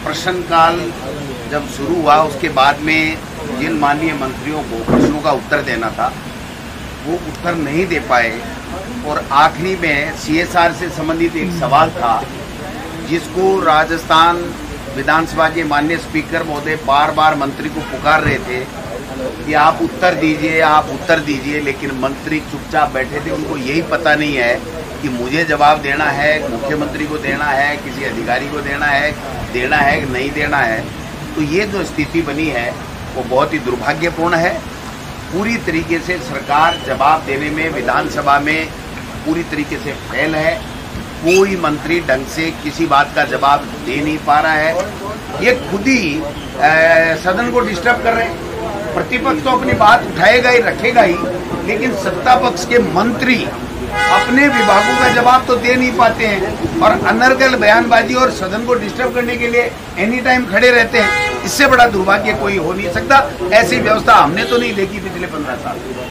प्रश्नकाल जब शुरू हुआ उसके बाद में जिन माननीय मंत्रियों को प्रश्नों का उत्तर देना था वो उत्तर नहीं दे पाए और आखिरी में CSR से संबंधित एक सवाल था जिसको राजस्थान विधानसभा के माननीय स्पीकर महोदय बार बार मंत्री को पुकार रहे थे कि आप उत्तर दीजिए, लेकिन मंत्री चुपचाप बैठे थे। उनको यही पता नहीं है कि मुझे जवाब देना है, मुख्यमंत्री को देना है, किसी अधिकारी को देना है कि नहीं देना है। तो ये जो स्थिति बनी है वो बहुत ही दुर्भाग्यपूर्ण है। पूरी तरीके से सरकार जवाब देने में विधानसभा में पूरी तरीके से फेल है। कोई मंत्री ढंग से किसी बात का जवाब दे नहीं पा रहा है। ये खुद ही सदन को डिस्टर्ब कर रहे हैं। प्रतिपक्ष तो अपनी बात उठाएगा ही, रखेगा ही, लेकिन सत्ता पक्ष के मंत्री अपने विभागों का जवाब तो दे नहीं पाते हैं और अनर्गल बयानबाजी और सदन को डिस्टर्ब करने के लिए एनी टाइम खड़े रहते हैं। इससे बड़ा दुर्भाग्य कोई हो नहीं सकता। ऐसी व्यवस्था हमने तो नहीं देखी पिछले 15 साल।